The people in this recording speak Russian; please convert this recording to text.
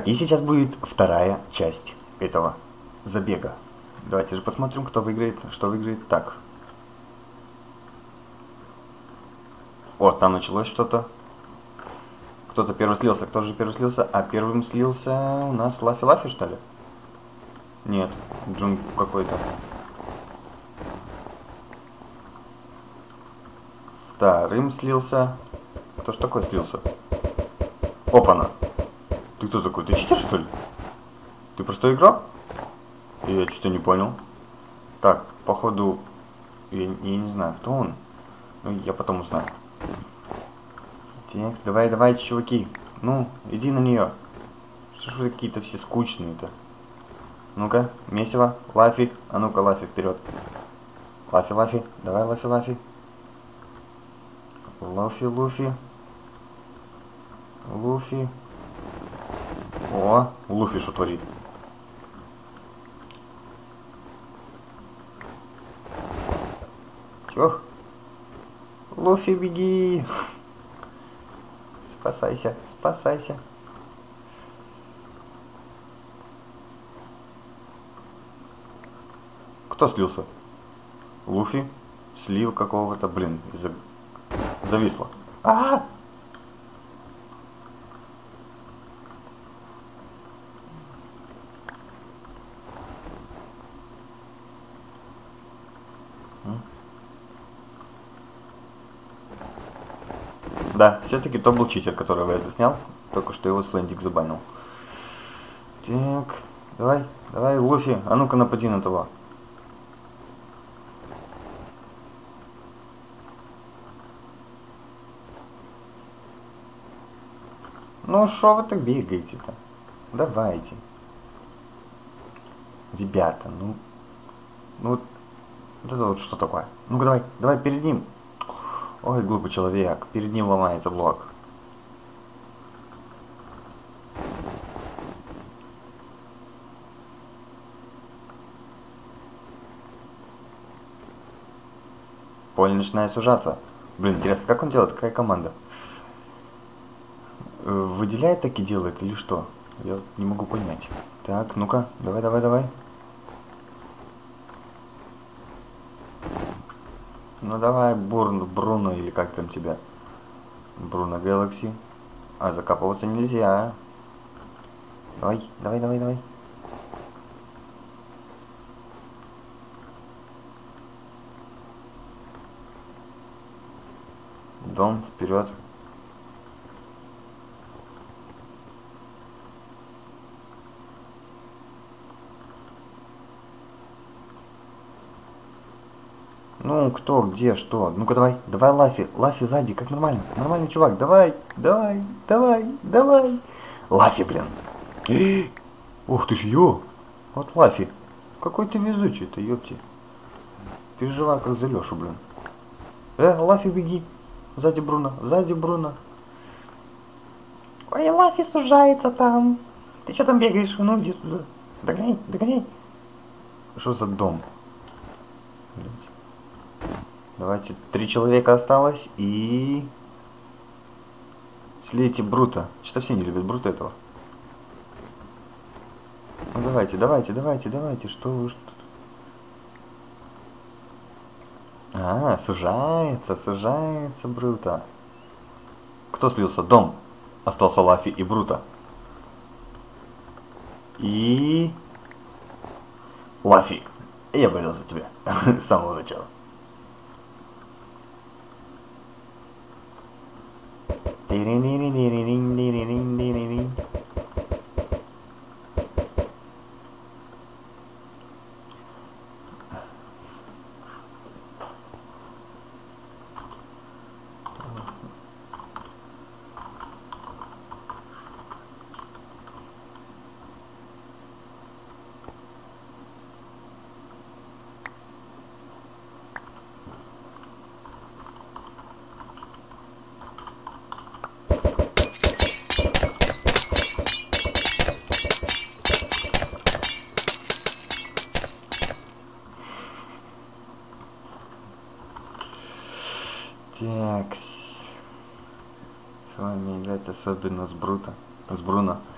И сейчас будет вторая часть этого забега. Давайте же посмотрим, кто выиграет, что выиграет. Так. Вот, там началось что-то. Кто-то первый слился. Кто же первый слился? А первым слился у нас Лафи-Лафи, что ли? Нет, Джун какой-то. Вторым слился. Кто ж такой слился? Опа-на! Ты кто такой? Ты читер, что ли? Ты просто играл? Я что-то не понял. Так, походу... Я не знаю, кто он. Ну, я потом узнаю. Текст, давайте, чуваки. Ну, иди на нее. Что ж вы какие-то все скучные-то? Ну-ка, месиво, Лафи. А ну-ка, Лафи, вперед. Лафи, давай, Лафи. Луфи. О, Луфи что творит? Чё? Луфи, беги! Спасайся. Кто слился? Луфи? Слил какого-то, блин, зависло. А-а-а! Да, все-таки то был читер, которого я заснял. Только что его Слендик забанил. Так, давай, Луфи, а ну-ка напади на того. Ну, шо вы так бегаете-то? Давайте. Ребята, ну вот это вот что такое? Ну-ка давай перед ним. Ой, глупый человек, перед ним ломается блок. Поле начинает сужаться. Блин, интересно, как он делает? Какая команда? Выделяет таки делает или что? Я не могу понять. Так, ну-ка, давай. Ну давай, Бруно или как там тебя? Бруно Galaxy. А закапываться нельзя. Давай. Дом, вперед. Ну, кто, где, что? Ну-ка давай, Лафи сзади, как нормальный чувак, давай. Лафи, блин. Ух ты ж, вот Лафи, какой ты везучий-то, ёпти. Переживаю, как за Лешу, блин. Лафи, беги, сзади Бруно. Ой, Лафи сужается там. Ты что там бегаешь? Ну, иди туда. Догоняй. Что за дом? Давайте, 3 человека осталось и... Слейте Брута. Что все не любят Брута этого. Ну давайте, что вы... А, сужается Брута. Кто слился? Дом. Остался Лафи и Брута. И... Лафи. Я болел за тебя. С самого начала. Так. С вами играть особенно с Бруно.